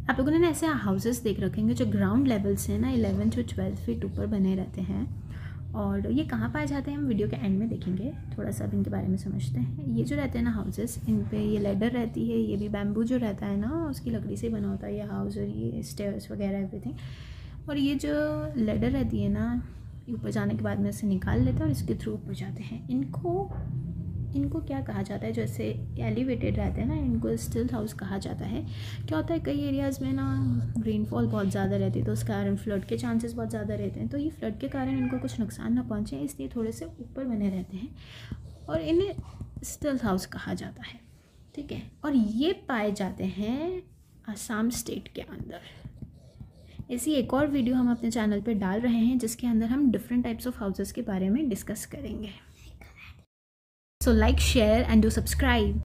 आप लोगों ने ना ऐसे हाउसेस देख रखेंगे जो ग्राउंड लेवल से ना 11 to 12 फीट ऊपर बने रहते हैं। और ये कहाँ पाए जाते हैं हम वीडियो के एंड में देखेंगे। थोड़ा सा अब इनके बारे में समझते हैं। ये जो रहते हैं ना हाउसेस, इन पे ये लेडर रहती है, ये भी बैम्बू जो रहता है ना उसकी लकड़ी से बना होता है ये हाउस, और ये स्टेयर्स वगैरह एवरीथिंग। और ये जो लेडर रहती है ना, ऊपर जाने के बाद में इसे निकाल लेते हैं और इसके थ्रू ऊपर जाते हैं। इनको क्या कहा जाता है, जैसे एलिवेटेड रहते हैं ना, इनको स्टिल्ट हाउस कहा जाता है। क्या होता है कई एरियाज़ में ना रेनफॉल बहुत ज़्यादा रहती है तो उस कारण फ्लड के चांसेस बहुत ज़्यादा रहते हैं। तो ये फ्लड के कारण इनको कुछ नुकसान ना पहुँचे इसलिए थोड़े से ऊपर बने रहते हैं और इन्हें स्टिल्ट हाउस कहा जाता है। ठीक है, और ये पाए जाते हैं असम स्टेट के अंदर। ऐसी एक और वीडियो हम अपने चैनल पे डाल रहे हैं जिसके अंदर हम डिफरेंट टाइप्स ऑफ हाउसेस के बारे में डिस्कस करेंगे। So like, share and do subscribe.